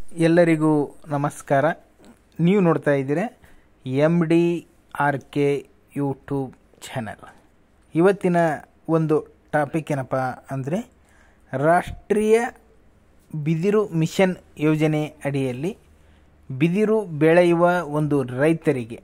ಎಲ್ಲರಿಗೂ ನಮಸ್ಕಾರ. ನೀವು ನೋಡ್ತಾ ಇದ್ದೀರಾ MDRK ಯೂಟ್ಯೂಬ್ ಚಾನಲ್. ಇವತ್ತಿನ ಒಂದು ಟಾಪಿಕ್ ಏನಪ್ಪ ಅಂದರೆ, ರಾಷ್ಟ್ರೀಯ ಬಿದಿರು ಮಿಷನ್ ಯೋಜನೆ ಅಡಿಯಲ್ಲಿ ಬಿದಿರು ಬೆಳೆಯುವ ಒಂದು ರೈತರಿಗೆ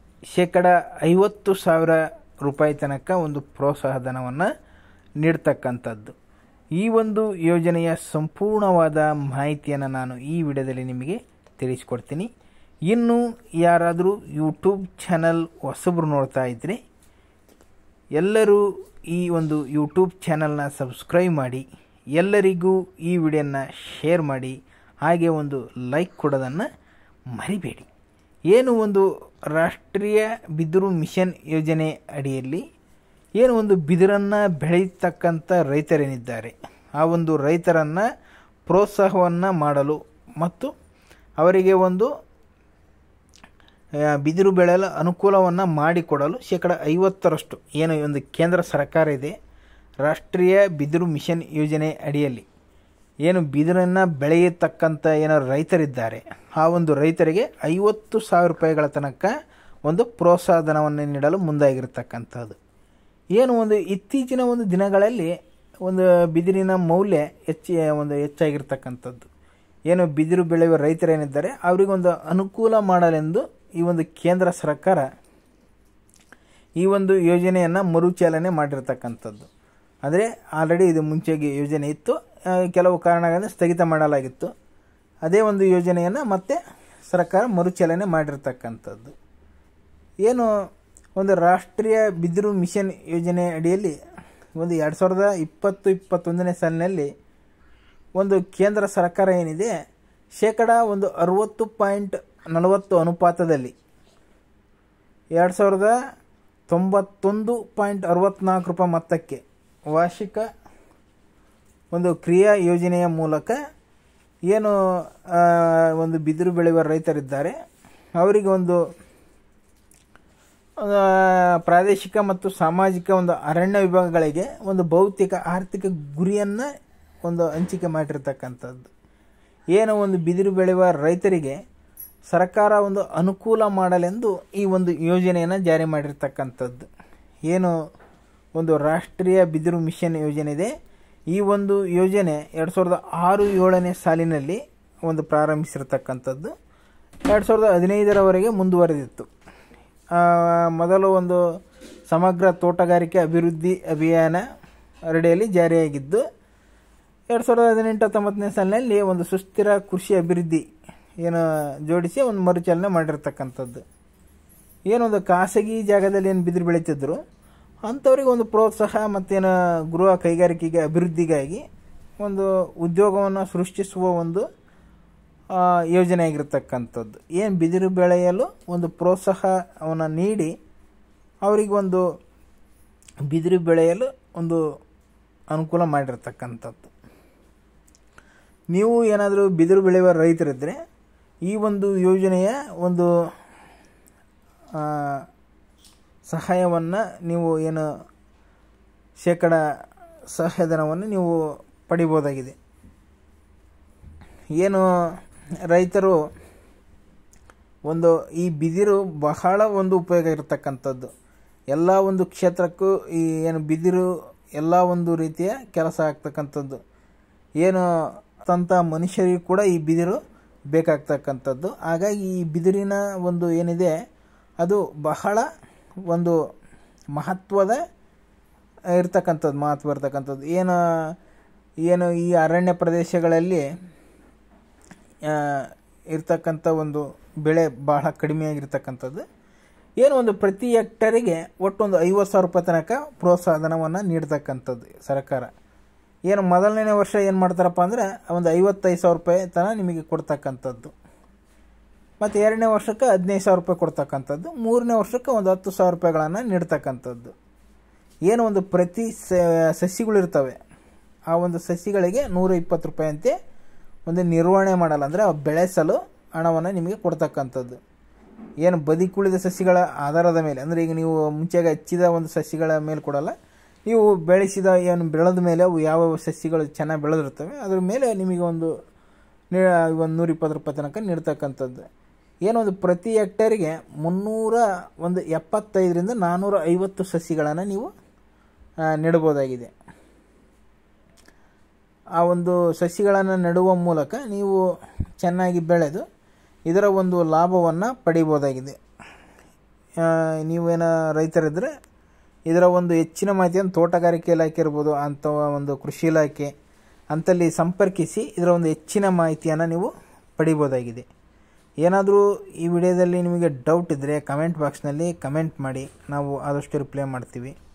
₹50,000 ತನಕ ಒಂದು ಪ್ರೋತ್ಸಾಹಧನವನ್ನು ನೀಡ್ತಕ್ಕಂಥದ್ದು. ಈ ಒಂದು ಯೋಜನೆಯ ಸಂಪೂರ್ಣವಾದ ಮಾಹಿತಿಯನ್ನು ನಾನು ಈ ವಿಡಿಯೋದಲ್ಲಿ ನಿಮಗೆ ತಿಳಿಸ್ಕೊಡ್ತೀನಿ. ಇನ್ನು ಯಾರಾದರೂ ಯೂಟ್ಯೂಬ್ ಚಾನಲ್ ಹೊಸಬರು ನೋಡ್ತಾ ಇದ್ದರೆ ಎಲ್ಲರೂ ಈ ಒಂದು ಯೂಟ್ಯೂಬ್ ಚಾನಲ್ನ ಸಬ್ಸ್ಕ್ರೈಬ್ ಮಾಡಿ, ಎಲ್ಲರಿಗೂ ಈ ವಿಡಿಯೋನ ಶೇರ್ ಮಾಡಿ, ಹಾಗೆ ಒಂದು ಲೈಕ್ ಕೊಡೋದನ್ನು ಮರಿಬೇಡಿ. ಏನು ಒಂದು ರಾಷ್ಟ್ರೀಯ ಬಿದಿರು ಮಿಷನ್ ಯೋಜನೆ ಅಡಿಯಲ್ಲಿ ಏನು ಒಂದು ಬಿದಿರನ್ನು ಬೆಳೆಯತಕ್ಕಂಥ ರೈತರೇನಿದ್ದಾರೆ, ಆ ಒಂದು ರೈತರನ್ನು ಪ್ರೋತ್ಸಾಹವನ್ನು ಮಾಡಲು ಮತ್ತು ಅವರಿಗೆ ಒಂದು ಬಿದಿರು ಬೆಳೆಯಲು ಅನುಕೂಲವನ್ನು ಮಾಡಿಕೊಡಲು ₹50,000 ಏನು ಒಂದು ಕೇಂದ್ರ ಸರ್ಕಾರ ಇದೆ, ರಾಷ್ಟ್ರೀಯ ಬಿದಿರು ಮಿಷನ್ ಯೋಜನೆ ಅಡಿಯಲ್ಲಿ ಏನು ಬಿದಿರನ್ನು ಬೆಳೆಯತಕ್ಕಂಥ ಏನೋ ರೈತರಿದ್ದಾರೆ, ಆ ಒಂದು ರೈತರಿಗೆ ₹50,000 ತನಕ ಒಂದು ಪ್ರೋತ್ಸಾಹಧನವನ್ನು ನೀಡಲು ಮುಂದಾಗಿರ್ತಕ್ಕಂಥದ್ದು. ಏನು ಒಂದು ಇತ್ತೀಚಿನ ಒಂದು ದಿನಗಳಲ್ಲಿ ಒಂದು ಬಿದಿರಿನ ಮೌಲ್ಯ ಹೆಚ್ಚಾಗಿರ್ತಕ್ಕಂಥದ್ದು. ಏನು ಬಿದಿರು ಬೆಳೆಯುವ ರೈತರೇನಿದ್ದಾರೆ ಅವರಿಗೊಂದು ಅನುಕೂಲ ಮಾಡಲೆಂದು ಈ ಒಂದು ಕೇಂದ್ರ ಸರ್ಕಾರ ಈ ಒಂದು ಯೋಜನೆಯನ್ನು ಮರುಚಾಲನೆ ಮಾಡಿರ್ತಕ್ಕಂಥದ್ದು. ಅಂದರೆ ಆಲ್ರೆಡಿ ಇದು ಮುಂಚೆಗೆ ಯೋಜನೆ ಇತ್ತು, ಕೆಲವು ಕಾರಣಗಳಿಂದ ಸ್ಥಗಿತ ಮಾಡಲಾಗಿತ್ತು. ಅದೇ ಒಂದು ಯೋಜನೆಯನ್ನು ಮತ್ತೆ ಸರ್ಕಾರ ಮರುಚಾಲನೆ ಮಾಡಿರ್ತಕ್ಕಂಥದ್ದು. ಏನು ಒಂದು ರಾಷ್ಟ್ರೀಯ ಬಿದಿರು ಮಿಷನ್ ಯೋಜನೆ ಅಡಿಯಲ್ಲಿ ಒಂದು 2020-21ನೇ ಸಾಲಿನಲ್ಲಿ ಒಂದು ಕೇಂದ್ರ ಸರ್ಕಾರ ಏನಿದೆ ₹60.40 ಅನುಪಾತದಲ್ಲಿ ₹91.64 ಮೊತ್ತಕ್ಕೆ ವಾರ್ಷಿಕ ಒಂದು ಕ್ರಿಯಾ ಯೋಜನೆಯ ಮೂಲಕ ಏನು ಒಂದು ಬಿದಿರು ಬೆಳೆಯುವ ರೈತರಿದ್ದಾರೆ ಅವರಿಗೆ ಒಂದು ಪ್ರಾದೇಶಿಕ ಮತ್ತು ಸಾಮಾಜಿಕ ಒಂದು ಅರಣ್ಯ ವಿಭಾಗಗಳಿಗೆ ಒಂದು ಭೌತಿಕ ಆರ್ಥಿಕ ಗುರಿಯನ್ನು ಒಂದು ಹಂಚಿಕೆ ಮಾಡಿರ್ತಕ್ಕಂಥದ್ದು. ಏನು ಒಂದು ಬಿದಿರು ಬೆಳೆಯುವ ರೈತರಿಗೆ ಸರ್ಕಾರ ಒಂದು ಅನುಕೂಲ ಮಾಡಲೆಂದು ಈ ಒಂದು ಯೋಜನೆಯನ್ನು ಜಾರಿ ಮಾಡಿರ್ತಕ್ಕಂಥದ್ದು. ಏನು ಒಂದು ರಾಷ್ಟ್ರೀಯ ಬಿದಿರು ಮಿಷನ್ ಯೋಜನೆ ಇದೆ, ಈ ಒಂದು ಯೋಜನೆ 2006-07ನೇ ಸಾಲಿನಲ್ಲಿ ಒಂದು ಪ್ರಾರಂಭಿಸಿರ್ತಕ್ಕಂಥದ್ದು. 2015ರವರೆಗೆ ಮುಂದುವರೆದಿತ್ತು. ಮೊದಲು ಒಂದು ಸಮಗ್ರ ತೋಟಗಾರಿಕೆ ಅಭಿವೃದ್ಧಿ ಅಭಿಯಾನ ಅಡಿಯಲ್ಲಿ ಜಾರಿಯಾಗಿದ್ದು, 2018-19ನೇ ಸಾಲಿನಲ್ಲಿ ಒಂದು ಸುಸ್ಥಿರ ಕೃಷಿ ಅಭಿವೃದ್ಧಿ ಏನು ಜೋಡಿಸಿ ಒಂದು ಮರುಚಾಲನೆ ಮಾಡಿರ್ತಕ್ಕಂಥದ್ದು. ಏನೊಂದು ಖಾಸಗಿ ಜಾಗದಲ್ಲಿ ಏನು ಬಿದಿರು ಬೆಳೀತಿದ್ರು ಅಂಥವ್ರಿಗೆ ಒಂದು ಪ್ರೋತ್ಸಾಹ ಮತ್ತೇನು ಗೃಹ ಕೈಗಾರಿಕೆಗೆ ಅಭಿವೃದ್ಧಿಗಾಗಿ ಒಂದು ಉದ್ಯೋಗವನ್ನು ಸೃಷ್ಟಿಸುವ ಒಂದು ಯೋಜನೆ ಆಗಿರ್ತಕ್ಕಂಥದ್ದು. ಏನು ಬಿದಿರು ಬೆಳೆಯಲು ಒಂದು ಪ್ರೋತ್ಸಾಹವನ್ನು ನೀಡಿ ಅವರಿಗೆ ಒಂದು ಬಿದಿರು ಬೆಳೆಯಲು ಒಂದು ಅನುಕೂಲ ಮಾಡಿರ್ತಕ್ಕಂಥದ್ದು. ನೀವು ಏನಾದರೂ ಬಿದಿರು ಬೆಳೆಯುವ ರೈತರಿದ್ದರೆ ಈ ಒಂದು ಯೋಜನೆಯ ಒಂದು ಸಹಾಯವನ್ನು ನೀವು ಏನು ಸಹಾಯಧನವನ್ನು ನೀವು ಪಡಿಬೋದಾಗಿದೆ. ಏನು ರೈತರು ಒಂದು ಈ ಬಿದಿರು ಬಹಳ ಒಂದು ಉಪಯೋಗ ಇರತಕ್ಕಂಥದ್ದು. ಎಲ್ಲ ಒಂದು ಕ್ಷೇತ್ರಕ್ಕೂ ಈ ಏನು ಬಿದಿರು ಎಲ್ಲ ಒಂದು ರೀತಿಯ ಕೆಲಸ ಆಗ್ತಕ್ಕಂಥದ್ದು. ಏನು ತಂತ ಮನುಷ್ಯರಿಗೂ ಕೂಡ ಈ ಬಿದಿರು ಬೇಕಾಗ್ತಕ್ಕಂಥದ್ದು. ಹಾಗಾಗಿ ಈ ಬಿದಿರಿನ ಒಂದು ಏನಿದೆ ಅದು ಬಹಳ ಒಂದು ಮಹತ್ವ ಇರ್ತಕ್ಕಂಥದ್ದು. ಏನು ಈ ಅರಣ್ಯ ಪ್ರದೇಶಗಳಲ್ಲಿ ಇರ್ತಕ್ಕಂಥ ಒಂದು ಬೆಳೆ ಬಹಳ ಕಡಿಮೆಯಾಗಿರ್ತಕ್ಕಂಥದ್ದು. ಏನು ಒಂದು ಪ್ರತಿ ಹೆಕ್ಟರಿಗೆ ಒಟ್ಟು ಒಂದು ₹50,000 ತನಕ ಪ್ರೋತ್ಸಾಹಧನವನ್ನು ನೀಡ್ತಕ್ಕಂಥದ್ದು ಸರ್ಕಾರ. ಏನು ಮೊದಲನೇ ವರ್ಷ ಏನು ಮಾಡ್ತಾರಪ್ಪ ಅಂದರೆ ಒಂದು ₹55,000 ತನಕ ನಿಮಗೆ ಕೊಡ್ತಕ್ಕಂಥದ್ದು, ಮತ್ತು 2ನೇ ವರ್ಷಕ್ಕೆ ₹15,000 ಕೊಡ್ತಕ್ಕಂಥದ್ದು, 3ನೇ ವರ್ಷಕ್ಕೆ ಒಂದು ₹10,000 ನೀಡ್ತಕ್ಕಂಥದ್ದು. ಏನು ಒಂದು ಪ್ರತಿ ಸಸಿಗಳಿರ್ತವೆ ಆ ಒಂದು ಸಸಿಗಳಿಗೆ ₹120 ಅಂತೆ ಒಂದು ನಿರ್ವಹಣೆ ಮಾಡಲ್ಲ, ಅಂದರೆ ಬೆಳೆಸಲು ಹಣವನ್ನು ನಿಮಗೆ ಕೊಡ್ತಕ್ಕಂಥದ್ದು. ಏನು ಬದುಕುಳಿದ ಸಸಿಗಳ ಆಧಾರದ ಮೇಲೆ, ಅಂದರೆ ಈಗ ನೀವು ಮುಂಚೆಗೆ ಹಚ್ಚಿದ ಒಂದು ಸಸಿಗಳ ಮೇಲೆ ಕೊಡಲ್ಲ, ನೀವು ಬೆಳೆಸಿದ ಏನು ಬೆಳೆದ ಮೇಲೆ ಅವು ಯಾವ ಸಸಿಗಳು ಚೆನ್ನಾಗಿ ಬೆಳೆದಿರ್ತವೆ ಅದ್ರ ಮೇಲೆ ನಿಮಗೆ ಒಂದು ಒಂದು 120 ರೂಪಾಯಿ ತನಕ ನೀಡ್ತಕ್ಕಂಥದ್ದು. ಏನೊಂದು ಪ್ರತಿ ಹೆಕ್ಟೇರಿಗೆ 375ರಿಂದ 450 ಸಸಿಗಳನ್ನು ನೀವು ನೆಡಬಹುದಾಗಿದೆ. ಆ ಒಂದು ಸಸಿಗಳನ್ನು ನೆಡುವ ಮೂಲಕ ನೀವು ಚೆನ್ನಾಗಿ ಬೆಳೆದು ಇದರ ಒಂದು ಲಾಭವನ್ನು ಪಡಿಬೋದಾಗಿದೆ. ನೀವೇನ ರೈತರಿದ್ದರೆ ಇದರ ಒಂದು ಹೆಚ್ಚಿನ ಮಾಹಿತಿಯನ್ನು ತೋಟಗಾರಿಕೆ ಇಲಾಖೆ ಇರ್ಬೋದು ಅಥವಾ ಒಂದು ಕೃಷಿ ಇಲಾಖೆ ಅಂತಲ್ಲಿ ಸಂಪರ್ಕಿಸಿ ಇದರ ಒಂದು ಹೆಚ್ಚಿನ ಮಾಹಿತಿಯನ್ನು ನೀವು ಪಡಿಬೋದಾಗಿದೆ. ಏನಾದರೂ ಈ ವಿಡಿಯೋದಲ್ಲಿ ನಿಮಗೆ ಡೌಟ್ ಇದ್ದರೆ ಕಮೆಂಟ್ ಬಾಕ್ಸ್ನಲ್ಲಿ ಕಮೆಂಟ್ ಮಾಡಿ, ನಾವು ಆದಷ್ಟು ರಿಪ್ಲೈ ಮಾಡ್ತೀವಿ.